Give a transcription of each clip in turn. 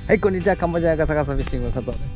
はい、こんにちは。カンボジアガサガサフィッシングの佐藤です。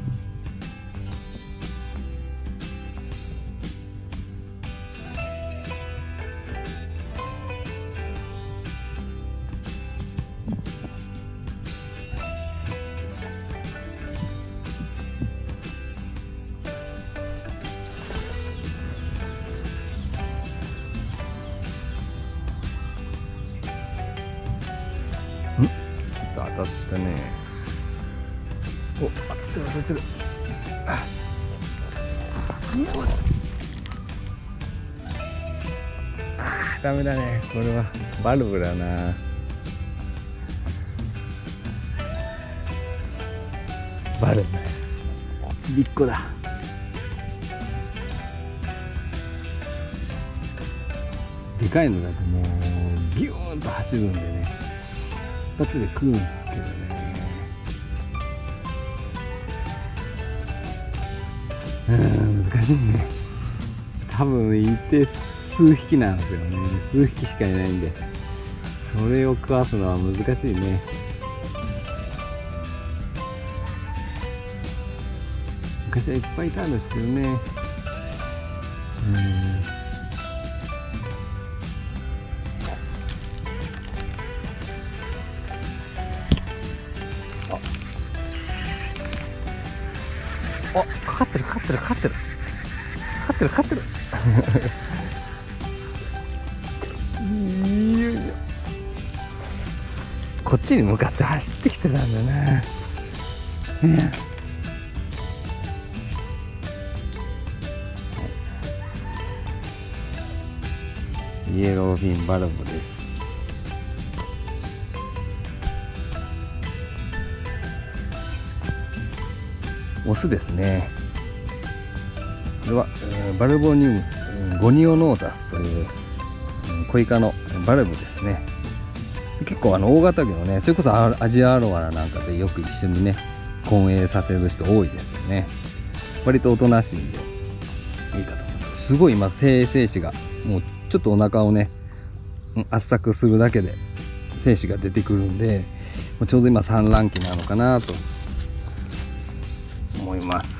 当たったね。お、当たってる当たってる。ダメだね。これはバルブだな。バルブちびっこだ。でかいのだともうビューンと走るんでね、一発で食うんですけどね。難しいね。多分一定数匹なんですよね。数匹しかいないんで、それを食わすのは難しいね。昔はいっぱいいたんですけどね。あ、かかってるかかってるかかってるかかってるかかってるよいしょ。こっちに向かって走ってきてたんだな。イエローフィンバルブです。オスですね。これはバルボニウムスゴニオノータスというコイ科のバルブですね。結構大型魚のね、それこそアジアアロワなんかとよく一緒にね混泳させる人多いですよね。割とおとなしいんでいいかと思います。すごい今精子がもうちょっとお腹をね圧搾するだけで精子が出てくるんで、ちょうど今産卵期なのかなと思います。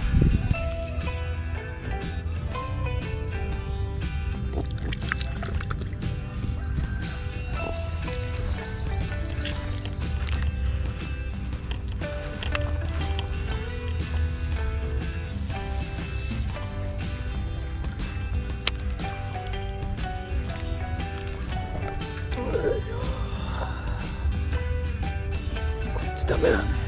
こっちダメだね。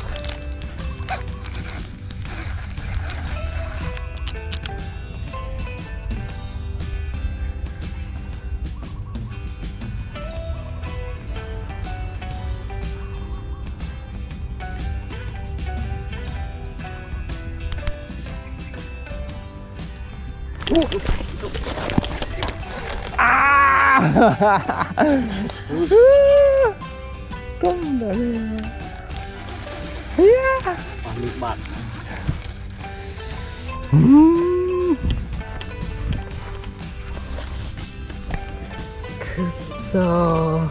ああ飛んだね。いやー、くっそー。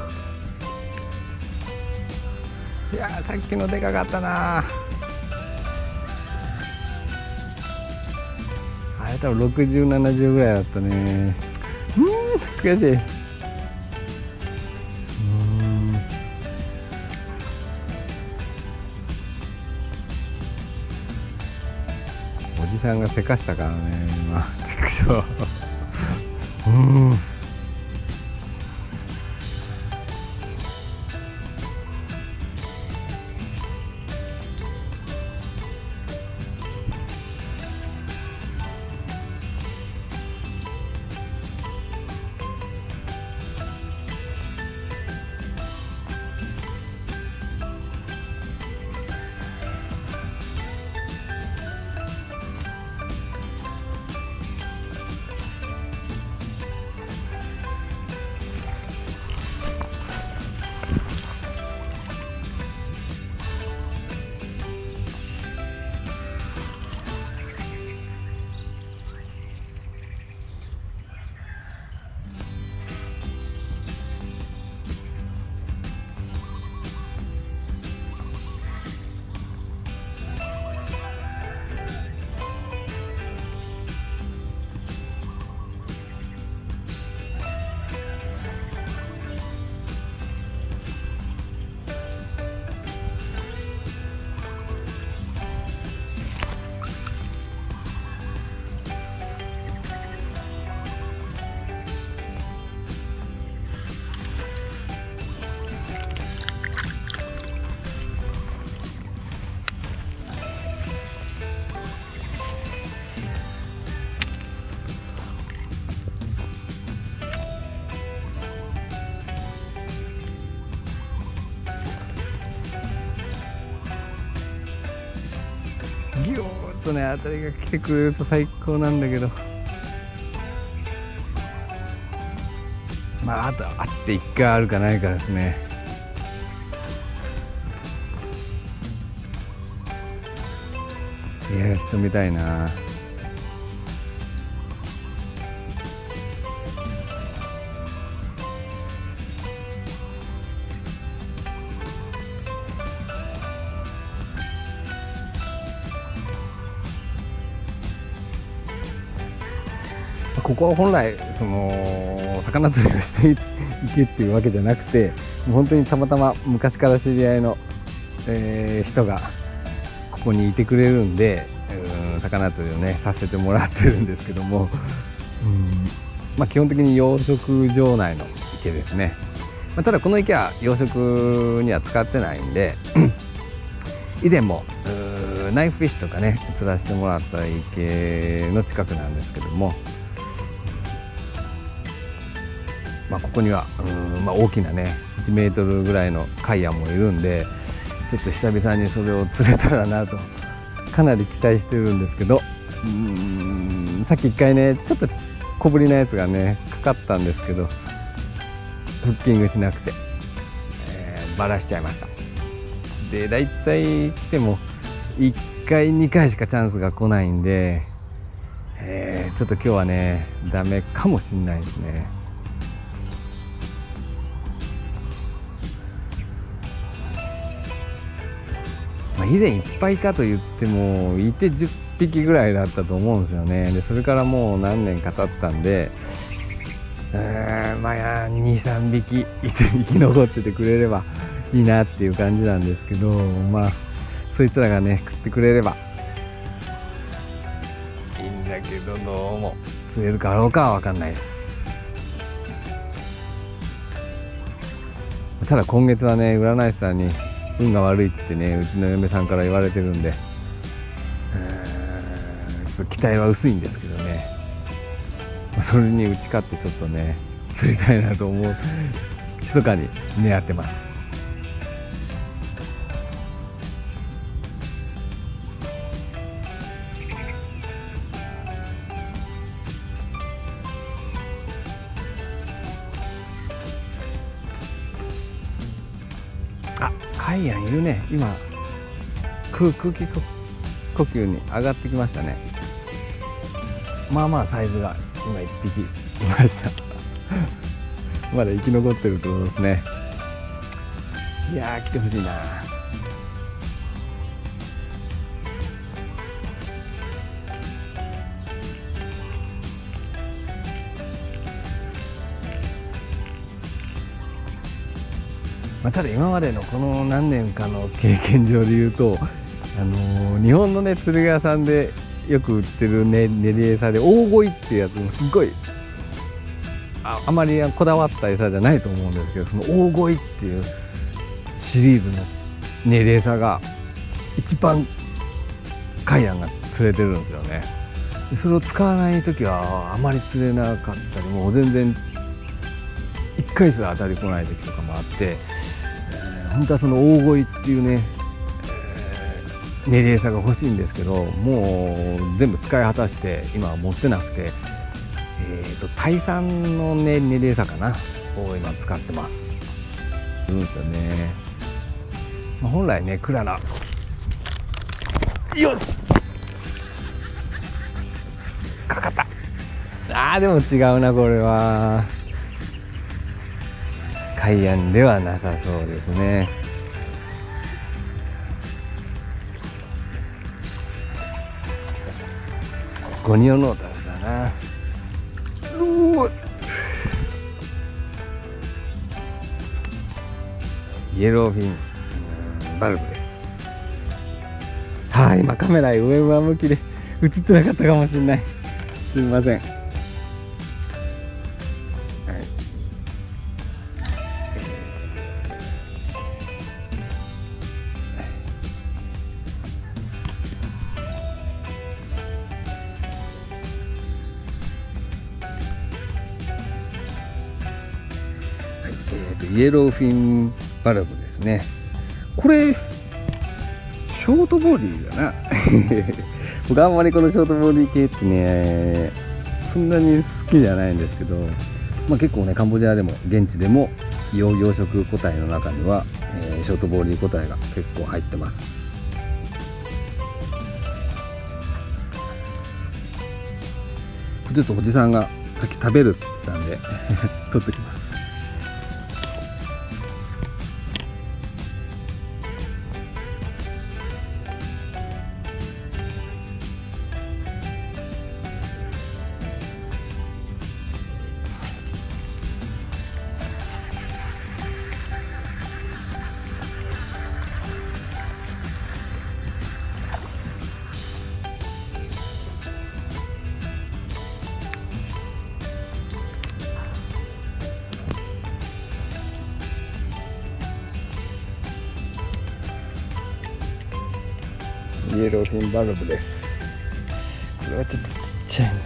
いやー、さっきのでかかったな。あれ多分60、70ぐらいだったね。悔しい。おじさんがせかしたからね、今。畜生。 とね当たりが来てくれると最高なんだけど、まああとあって1回あるかないかですね。いや仕留めたいな。ここは本来その魚釣りをしていけっていうわけじゃなくて、本当にたまたま昔から知り合いの、人がここにいてくれるんで、魚釣りをねさせてもらってるんですけども、まあ、基本的に養殖場内の池ですね。まあ、ただこの池は養殖には使ってないんで以前もナイフフィッシュとかね釣らせてもらった池の近くなんですけども、まあ、ここにはまあ、大きなね1メートルぐらいのカイアンもいるんで、ちょっと久々にそれを釣れたらなとかなり期待してるんですけど、さっき1回ねちょっと小ぶりなやつがねかかったんですけどフッキングしなくて、バラしちゃいました。でだいたい来ても1回2回しかチャンスが来ないんで、ちょっと今日はねダメかもしんないですね。以前いっぱいいたと言ってもいて10匹ぐらいだったと思うんですよね。でそれからもう何年か経ったんで、まあ2、3匹いて生き残っててくれればいいなっていう感じなんですけど、まあそいつらがね食ってくれればいいんだけど、どうも釣れるかどうかは分かんないです。ただ今月はね占い師さんに運が悪いってねうちの嫁さんから言われてるんで、ちょっと期待は薄いんですけどね、それに打ち勝ってちょっとね釣りたいなと思う密かに狙ってます。あ、カイアンいるね。今空気呼吸に上がってきましたね。まあまあサイズが今1匹いましたまだ生き残ってるってことですね。いやー来てほしいな。まあ、ただ今までのこの何年かの経験上で言うと、日本のね釣り屋さんでよく売ってるね練り餌で大鯉っていうやつもすっごいあまりこだわった餌じゃないと思うんですけど、その大鯉っていうシリーズの練り餌が一番カイアンが釣れてるんですよね。でそれを使わない時はあまり釣れなかったり、もう全然1回すら当たり来ない時とかもあって、本当はその大鯉っていうね、練り餌が欲しいんですけど、もう全部使い果たして今は持ってなくて、タイ産のね練り餌かなを今使ってます。いるんですよね。本来ねクララよしかかった。でも違うな、これはカイアンではなさそうですね。ゴニオノータスだな。イエローフィンバルブです。今カメラ上向きで映ってなかったかもしれない。すみません。イエローフィンバルブですね。これショートボディだな僕あんまりこのショートボディ系ってねそんなに好きじゃないんですけど、結構ねカンボジアでも現地でも養殖個体の中には、ショートボディ個体が結構入ってます。ちょっとおじさんがさっき食べるって言ってたんで取ってきます。イエローフィンバルブです。これはちょっとちっちゃいな。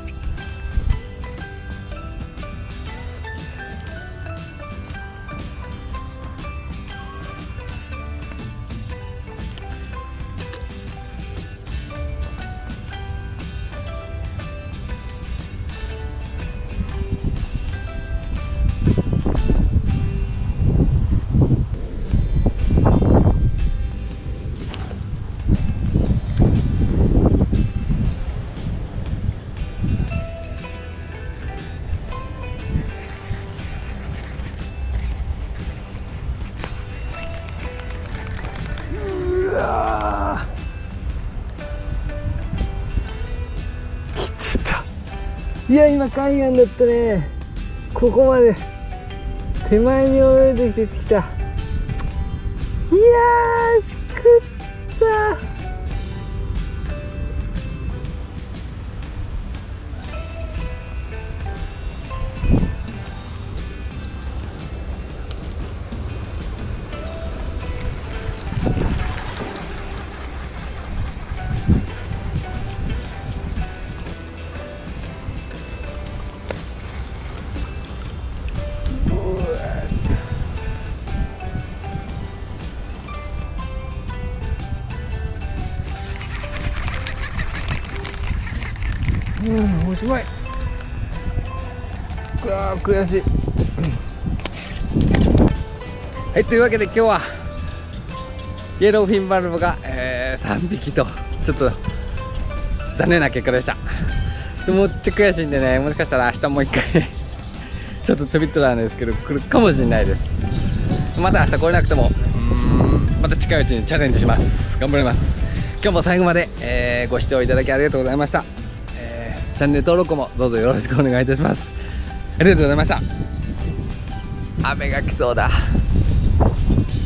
いや今海岸だったね。ここまで手前に泳いできた。いやーしくった。おしまい。うわー悔しい。はい、というわけで今日はイエローフィンバルブが、3匹とちょっと残念な結果でした。もっちゃ悔しいんでね、もしかしたら明日もう一回ちょっとちょびっとなんですけど来るかもしれないです。また明日来れなくてもまた近いうちにチャレンジします。頑張ります。今日も最後まで、ご視聴いただきありがとうございました。チャンネル登録もどうぞよろしくお願いいたします。ありがとうございました。雨が来そうだ。